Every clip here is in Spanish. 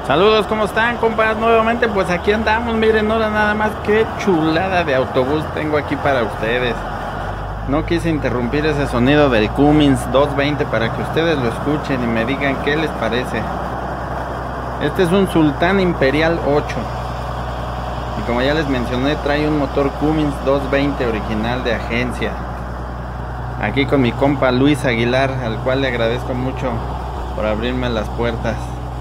Saludos, ¿cómo están, compas? Nuevamente, pues aquí andamos. Miren, ahora nada más qué chulada de autobús tengo aquí para ustedes. No quise interrumpir ese sonido del Cummins 220 para que ustedes lo escuchen y me digan qué les parece. Este es un Sultán Imperial 8. Y como ya les mencioné, trae un motor Cummins 220 original de agencia. Aquí con mi compa Luis Aguilar, al cual le agradezco mucho por abrirme las puertas.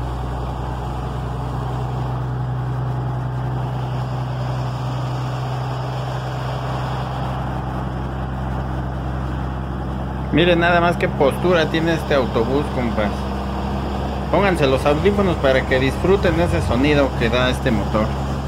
Miren nada más qué postura tiene este autobús, compas. Pónganse los audífonos para que disfruten ese sonido que da este motor.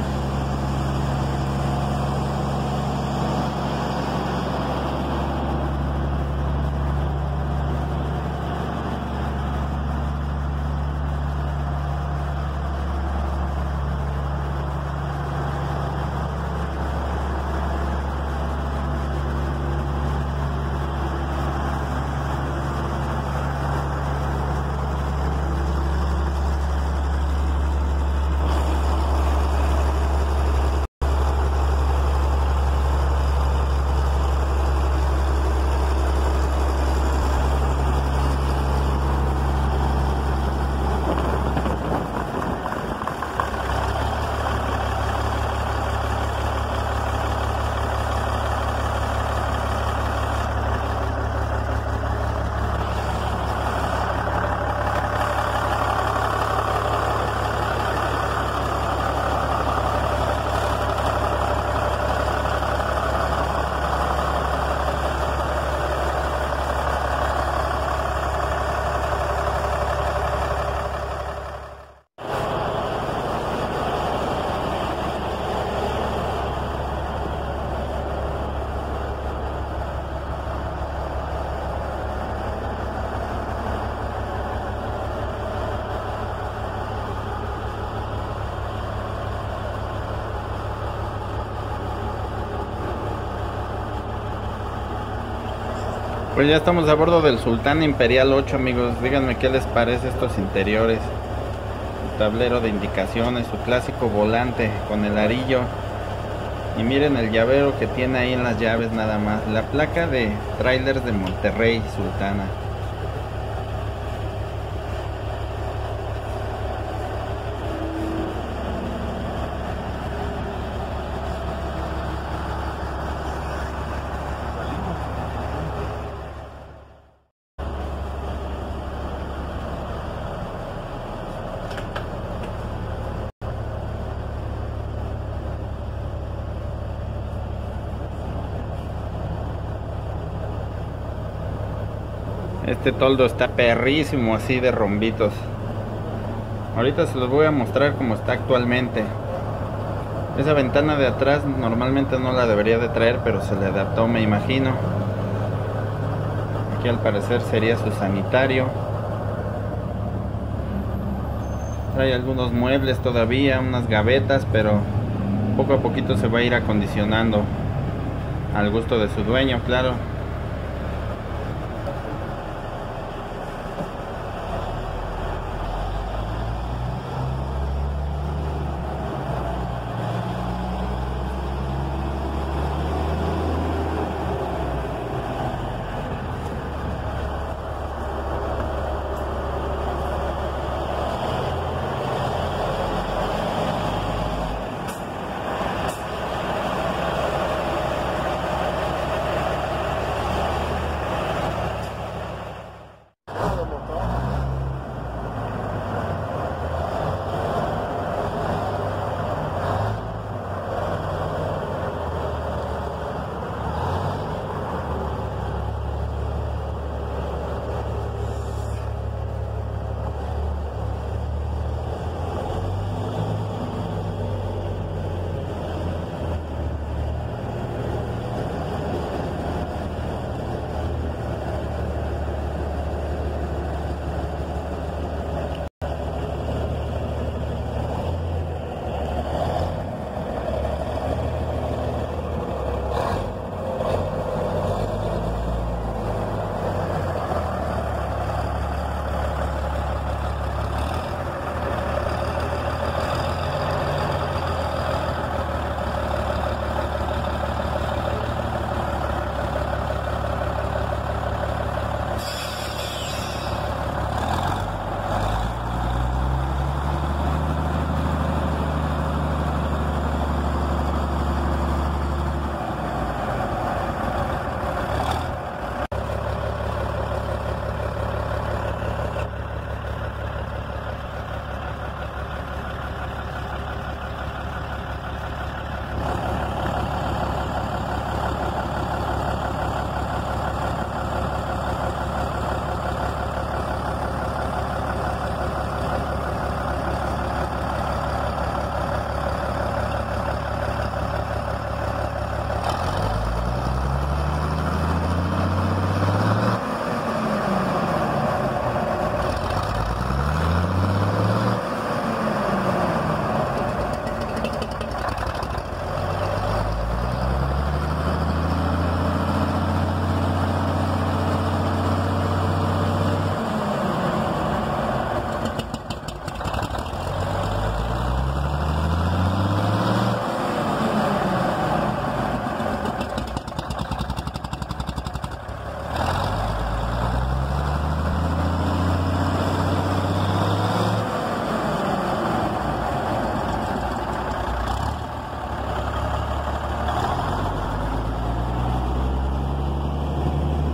Pues ya estamos a bordo del Sultán Imperial 8, amigos. Díganme qué les parece estos interiores. Su tablero de indicaciones, su clásico volante con el arillo. Y miren el llavero que tiene ahí en las llaves nada más. La placa de Trailers de Monterrey, Sultana. Este toldo está perrísimo, así de rombitos. Ahorita se los voy a mostrar como está actualmente. Esa ventana de atrás normalmente no la debería de traer, pero se le adaptó, me imagino. Aquí al parecer sería su sanitario. Trae algunos muebles todavía, unas gavetas, pero poco a poquito se va a ir acondicionando al gusto de su dueño, claro.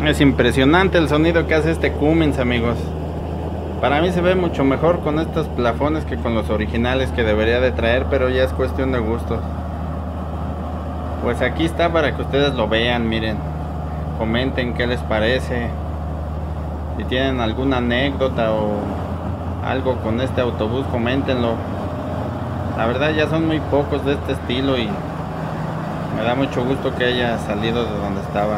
Es impresionante el sonido que hace este Cummins, amigos. Para mí se ve mucho mejor con estos plafones que con los originales que debería de traer, pero ya es cuestión de gustos. Pues aquí está para que ustedes lo vean, miren. Comenten qué les parece. Si tienen alguna anécdota o algo con este autobús, coméntenlo. La verdad ya son muy pocos de este estilo y me da mucho gusto que haya salido de donde estaba.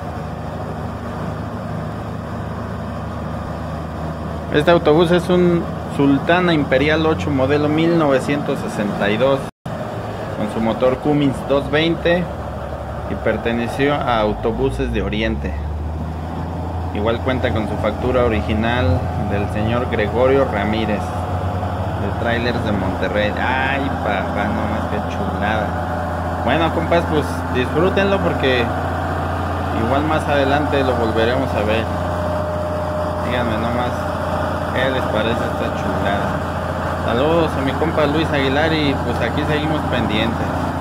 Este autobús es un Sultana Imperial 8 modelo 1962 con su motor Cummins 220 y perteneció a Autobuses de Oriente. Igual cuenta con su factura original del señor Gregorio Ramírez de Trailers de Monterrey. Ay, papá, no más que chulada. Bueno, compas, pues disfrútenlo porque igual más adelante lo volveremos a ver. Díganme nomás qué les parece esta chulada. Saludos a mi compa Luis Aguilar y pues aquí seguimos pendientes.